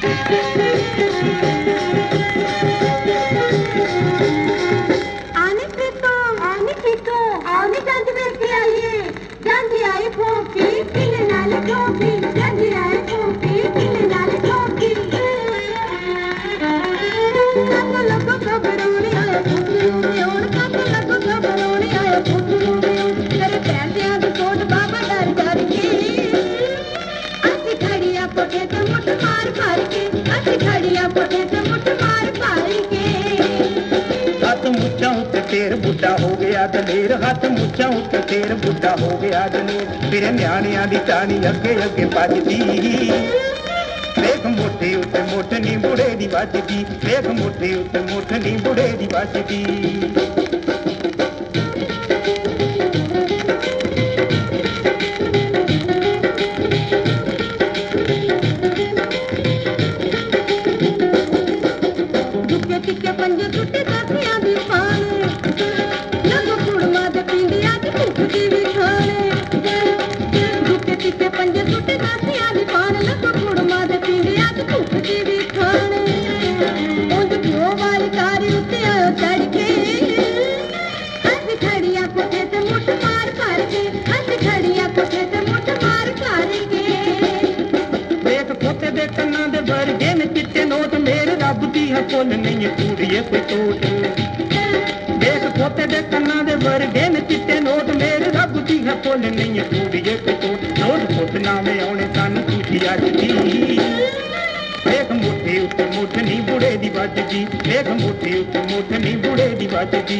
तेर बुढ़ा हो गया दलेर, हाथ मुच्छा उत्ते तेर बुढ़ा हो गया दलेर। फिर न्याणियां दी टाणी अगे अगे भजदी, वेख मोटे उत्ते मुठ नी बुढ़े दी वजदी, वेख मोटे उत्ते मुठ नी बुढ़े दी वजदी। फुल नहीं पूड़िए कोई टोट, देख पोते दे कन्ना दे वर्गे न चिट्टे नोट, मेरे रब दी है फुल नहीं पूड़िए कोई टोट। रोज पुत नामे आने सन सूची अजदी, देख मोटे उत्ते मुठ नी बुढ़े दी वजदी, देख मोटे उत्ते मुठ नी बुढ़े दी वजदी।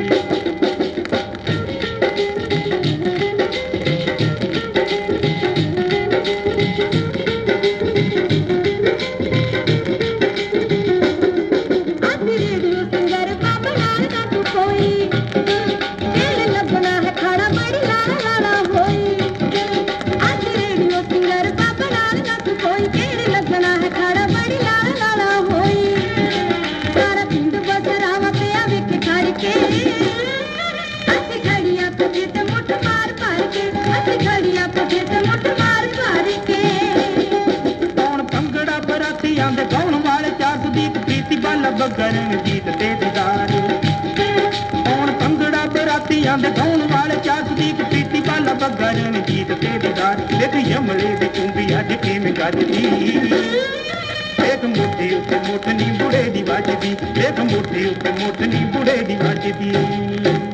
बगरन गीत ते दीदार कौन भंगड़ा ते राती आंदे गाउन वाले चास दी प्रीति वाला बगरन गीत ते दीदार। देख यमले दी चुंगी अज किवें गजदी, देख मोटी उत्ते मुठ नी बुढ़े दी वजदी, देख मोटी उत्ते मुठ नी बुढ़े दी वजदी।